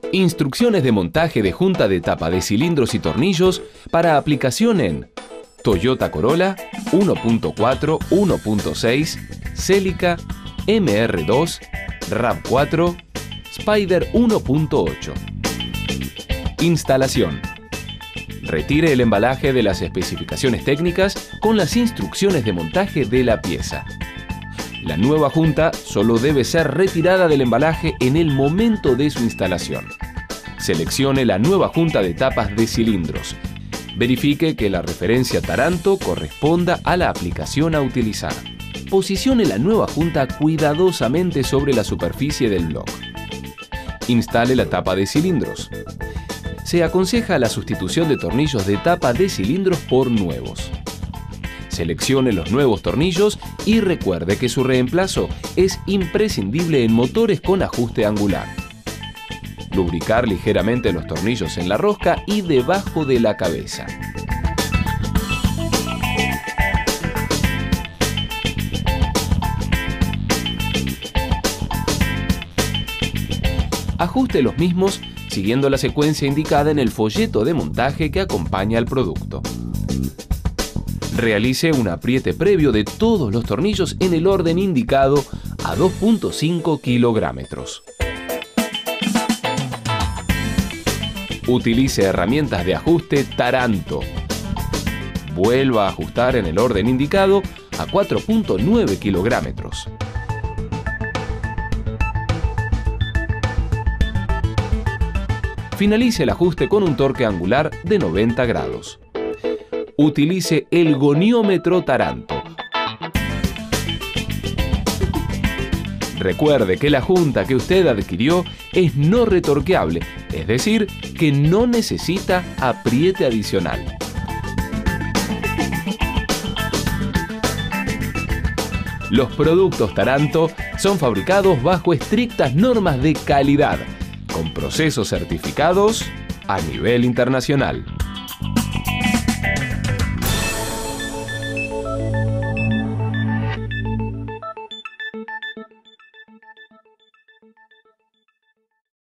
Instrucciones de montaje de junta de tapa de cilindros y tornillos para aplicación en Toyota Corolla 1.4, 1.6, Celica, MR2, RAV4, Spider 1.8. Instalación. Retire el embalaje de las especificaciones técnicas con las instrucciones de montaje de la pieza. La nueva junta solo debe ser retirada del embalaje en el momento de su instalación. Seleccione la nueva junta de tapas de cilindros. Verifique que la referencia Taranto corresponda a la aplicación a utilizar. Posicione la nueva junta cuidadosamente sobre la superficie del block. Instale la tapa de cilindros. Se aconseja la sustitución de tornillos de tapa de cilindros por nuevos. Seleccione los nuevos tornillos y recuerde que su reemplazo es imprescindible en motores con ajuste angular. Lubricar ligeramente los tornillos en la rosca y debajo de la cabeza. Ajuste los mismos siguiendo la secuencia indicada en el folleto de montaje que acompaña al producto. Realice un apriete previo de todos los tornillos en el orden indicado a 2.5 kilográmetros. Utilice herramientas de ajuste Taranto. Vuelva a ajustar en el orden indicado a 4.9 kilográmetros. Finalice el ajuste con un torque angular de 90 grados. Utilice el goniómetro Taranto. Recuerde que la junta que usted adquirió es no retorqueable, es decir, que no necesita apriete adicional. Los productos Taranto son fabricados bajo estrictas normas de calidad, con procesos certificados a nivel internacional.